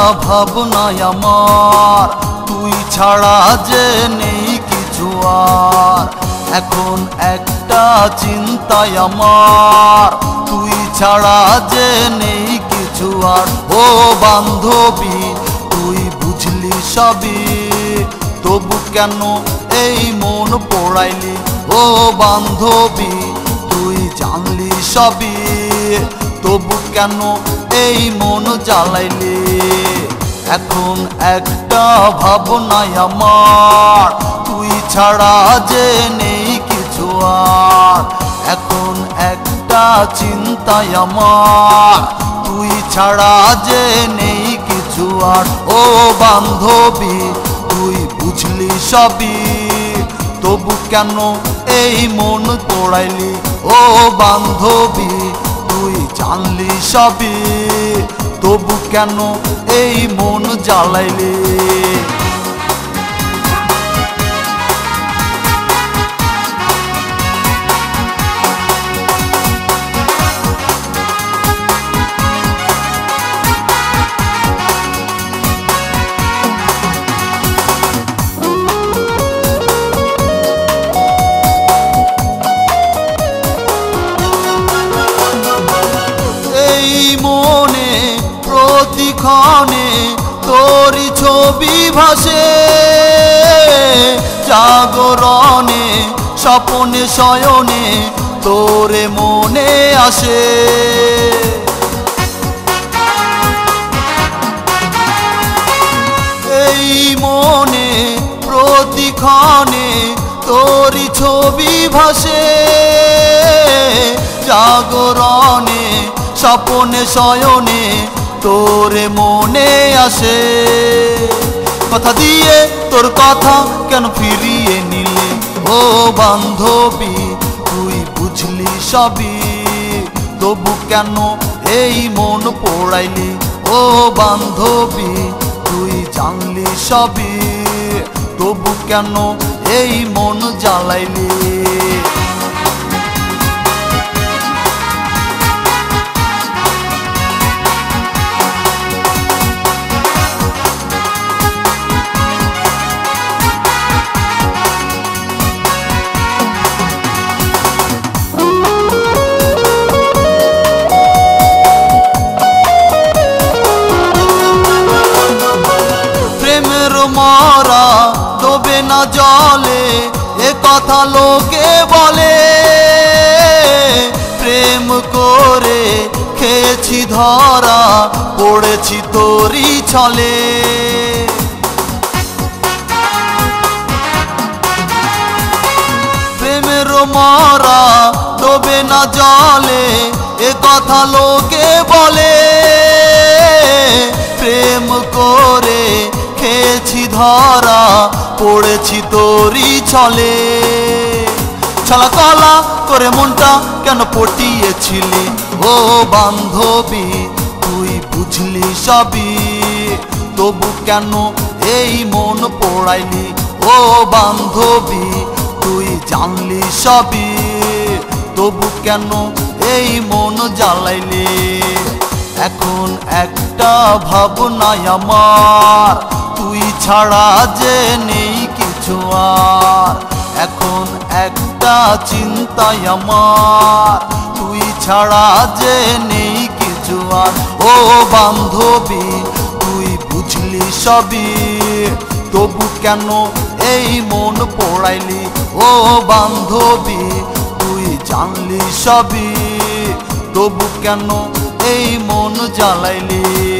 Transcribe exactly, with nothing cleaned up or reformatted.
ভাবনায় আমার, তুই ছাড়া যে নেই কিছু আর। এখন একটা চিন্তায় আমার, তুই ছাড়া যে নেই কিছু আর। ও বান্ধবী তুই বুঝলি সবই, তবু কেন এই মন পোড়াইলি? ও বান্ধবী তুই জানলি সবই, তবু কেন এই মন জ্বালাইলি? এখন একটা ভাবনায় আমার, তুই ছাড়া যে নেই কিছু আর। এখন একটা চিন্তায় আমার, তুই ছাড়া যে নেই কিছু আর। ও বান্ধবী তুই বুঝলি সবই, তবু কেন এই মন পোড়াইলি? ও বান্ধবী তুই জানলি সবই, তবু কেন এই মন জ্বালাইলি? মনে প্রতিক্ষণে তোরি ছবি ভাসে, জাগরণে স্বপনে শয়নে তোরে মনে আসে। এই মনে প্রতিক্ষণে তোরি ছবি ভাসে, জাগরণে স্বপনে শয়নে তোরে মনে আসে। কথা দিয়ে তোর কথা কেন ফিরিয়ে নিলি? ও বান্ধবী তুই বুঝলি সবই, তবু কেন এই মন পোড়াইলি? ও বান্ধবী তুই জানলি সবই, তবু কেন এই মন জ্বালাইলি? মরা ডোবে না জলে, এ কথা লোকে বলে। প্রেম করে খেয়েছি ধরা, পড়েছি তোরি ছলে। প্রেমের মরা ডোবে না জলে, এ কথা লোকে বলে। প্রেম করে খেয়েছি ধরা, পড়েছি তোরি ছলে। ছলা কলা করে মনটা কেন পটিয়েছিলি? ও বান্ধবী তুই বুঝলি সবই, তবু কেন এই মন পোড়াইলি? ও বান্ধবী তুই জানলি সবই, তবু কেন এই মন জ্বালাইলি? এখন একটা ভাবনায় আমার, তুই ছাড়া যে নেই কিছু আর। এখন একটা চিন্তায় আমার, তুই ছাড়া যে নেই কিছু আর। ও বান্ধবী তুই বুঝলি সবই, তবু কেন এই মন পোড়াইলি? ও বান্ধবী তুই জানলি সবই, তবু কেন এই মন জ্বালাইলি?